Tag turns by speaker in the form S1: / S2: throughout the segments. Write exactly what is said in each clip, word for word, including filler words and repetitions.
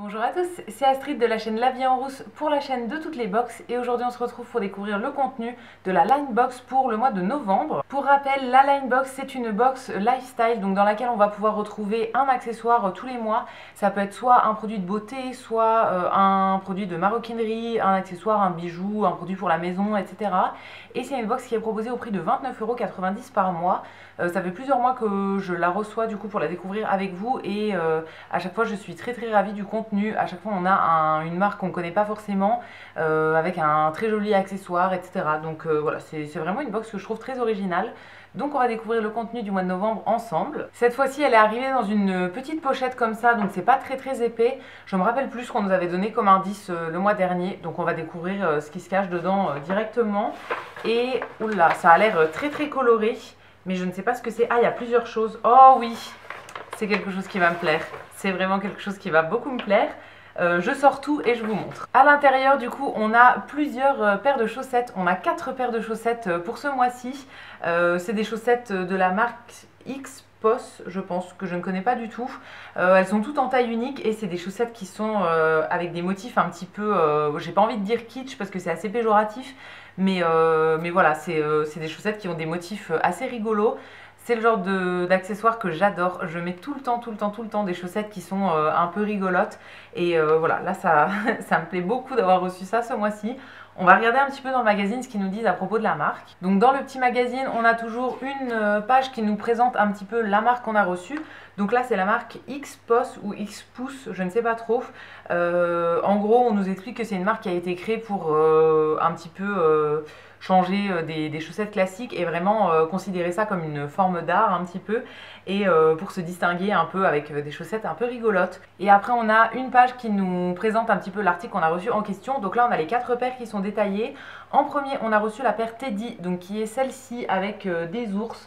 S1: Bonjour à tous, c'est Astrid de la chaîne La Vie en Rousse pour la chaîne de toutes les box et aujourd'hui on se retrouve pour découvrir le contenu de la Line Box pour le mois de novembre. Pour rappel, la Line Box c'est une box lifestyle donc dans laquelle on va pouvoir retrouver un accessoire tous les mois. Ça peut être soit un produit de beauté, soit euh, un produit de maroquinerie, un accessoire, un bijou, un produit pour la maison, et cetera. Et c'est une box qui est proposée au prix de vingt-neuf euros quatre-vingt-dix par mois. Euh, ça fait plusieurs mois que je la reçois du coup pour la découvrir avec vous et euh, à chaque fois je suis très très ravie du contenu. À chaque fois on a un, une marque qu'on ne connaît pas forcément euh, avec un très joli accessoire, et cetera. Donc euh, voilà, c'est vraiment une box que je trouve très originale. Donc on va découvrir le contenu du mois de novembre ensemble. Cette fois-ci elle est arrivée dans une petite pochette comme ça, donc c'est pas très très épais. Je me rappelle plus ce qu'on nous avait donné comme indice euh, le mois dernier. Donc on va découvrir euh, ce qui se cache dedans euh, directement. Et oula, ça a l'air euh, très très coloré. Mais je ne sais pas ce que c'est. Ah, il y a plusieurs choses. Oh oui, c'est quelque chose qui va me plaire. C'est vraiment quelque chose qui va beaucoup me plaire. Euh, je sors tout et je vous montre. À l'intérieur, du coup, on a plusieurs euh, paires de chaussettes. On a quatre paires de chaussettes euh, pour ce mois-ci. Euh, c'est des chaussettes de la marque X P O S, je pense, que je ne connais pas du tout. Euh, elles sont toutes en taille unique et c'est des chaussettes qui sont euh, avec des motifs un petit peu, euh, j'ai pas envie de dire kitsch parce que c'est assez péjoratif, mais, euh, mais voilà, c'est euh, des chaussettes qui ont des motifs assez rigolos. C'est le genre d'accessoires que j'adore. Je mets tout le temps, tout le temps, tout le temps des chaussettes qui sont euh, un peu rigolotes. Et euh, voilà, là, ça, ça me plaît beaucoup d'avoir reçu ça ce mois-ci. On va regarder un petit peu dans le magazine ce qu'ils nous disent à propos de la marque. Donc dans le petit magazine, on a toujours une euh, page qui nous présente un petit peu la marque qu'on a reçue. Donc là, c'est la marque X P O S ou X P O S, je ne sais pas trop. Euh, en gros, on nous explique que c'est une marque qui a été créée pour euh, un petit peu... Euh, changer des, des chaussettes classiques et vraiment euh, considérer ça comme une forme d'art un petit peu et euh, pour se distinguer un peu avec des chaussettes un peu rigolotes. Et après on a une page qui nous présente un petit peu l'article qu'on a reçu en question. Donc là on a les quatre paires qui sont détaillées. En premier on a reçu la paire Teddy, donc qui est celle-ci avec euh, des ours.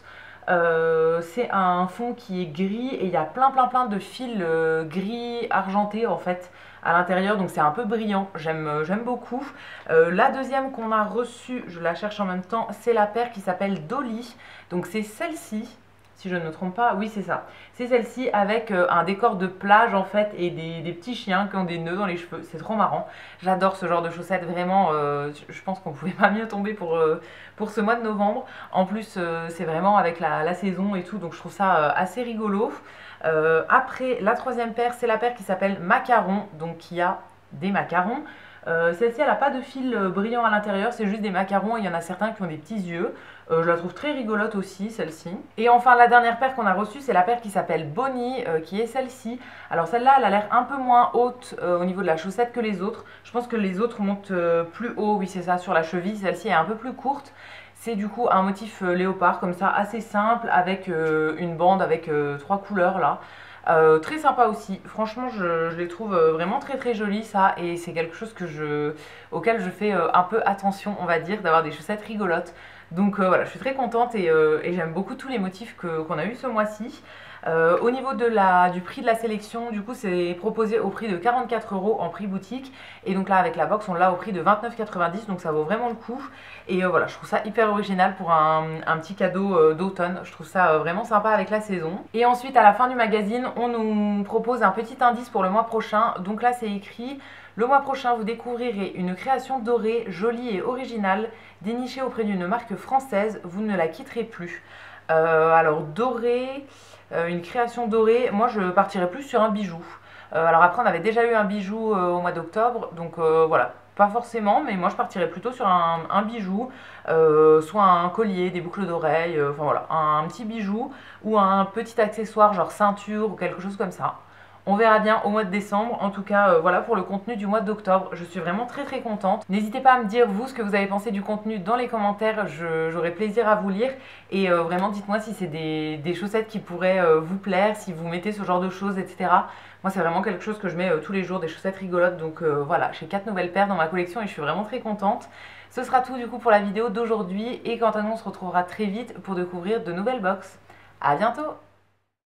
S1: Euh, c'est un fond qui est gris et il y a plein plein plein de fils euh, gris argentés en fait à l'intérieur, donc c'est un peu brillant, j'aime j'aime beaucoup. Euh, la deuxième qu'on a reçue, je la cherche en même temps, c'est la paire qui s'appelle Dolly, donc c'est celle-ci, si je ne me trompe pas, oui c'est ça, c'est celle-ci avec euh, un décor de plage en fait et des, des petits chiens qui ont des nœuds dans les cheveux, c'est trop marrant. J'adore ce genre de chaussettes, vraiment, euh, je pense qu'on pouvait pas mieux tomber pour, euh, pour ce mois de novembre. En plus euh, c'est vraiment avec la, la saison et tout, donc je trouve ça euh, assez rigolo. Euh, après, la troisième paire, c'est la paire qui s'appelle Macaron, donc qui a des macarons. Euh, Celle-ci, elle n'a pas de fil brillant à l'intérieur, c'est juste des macarons et il y en a certains qui ont des petits yeux. Euh, je la trouve très rigolote aussi, celle-ci. Et enfin, la dernière paire qu'on a reçue, c'est la paire qui s'appelle Bonnie, euh, qui est celle-ci. Alors celle-là, elle a l'air un peu moins haute euh, au niveau de la chaussette que les autres. Je pense que les autres montent euh, plus haut, oui c'est ça, sur la cheville. Celle-ci est un peu plus courte. C'est du coup un motif euh, léopard comme ça, assez simple, avec euh, une bande avec euh, trois couleurs là. Euh, très sympa aussi, franchement je, je les trouve euh, vraiment très très jolies ça, et c'est quelque chose que je, auquel je fais euh, un peu attention on va dire, d'avoir des chaussettes rigolotes. Donc euh, voilà, je suis très contente et, euh, et j'aime beaucoup tous les motifs qu'on a eu ce mois-ci. Euh, au niveau de la, du prix de la sélection, du coup c'est proposé au prix de quarante-quatre euros en prix boutique. Et donc là avec la box on l'a au prix de vingt-neuf quatre-vingt-dix, donc ça vaut vraiment le coup. Et euh, voilà, je trouve ça hyper original pour un, un petit cadeau euh, d'automne. Je trouve ça euh, vraiment sympa avec la saison. Et ensuite à la fin du magazine, on nous propose un petit indice pour le mois prochain. Donc là c'est écrit: le mois prochain vous découvrirez une création dorée, jolie et originale, dénichée auprès d'une marque française, vous ne la quitterez plus. Euh, alors dorée, euh, une création dorée, moi je partirais plus sur un bijou. Euh, alors après on avait déjà eu un bijou euh, au mois d'octobre, donc euh, voilà, pas forcément, mais moi je partirais plutôt sur un, un bijou, euh, soit un collier, des boucles d'oreilles, euh, enfin voilà, un, un petit bijou ou un petit accessoire genre ceinture ou quelque chose comme ça. On verra bien au mois de décembre. En tout cas, euh, voilà pour le contenu du mois d'octobre. Je suis vraiment très très contente. N'hésitez pas à me dire vous ce que vous avez pensé du contenu dans les commentaires. J'aurai plaisir à vous lire. Et euh, vraiment dites-moi si c'est des, des chaussettes qui pourraient euh, vous plaire, si vous mettez ce genre de choses, et cetera. Moi c'est vraiment quelque chose que je mets euh, tous les jours, des chaussettes rigolotes. Donc euh, voilà, j'ai quatre nouvelles paires dans ma collection et je suis vraiment très contente. Ce sera tout du coup pour la vidéo d'aujourd'hui. Et quant à nous, on se retrouvera très vite pour découvrir de nouvelles box. À bientôt!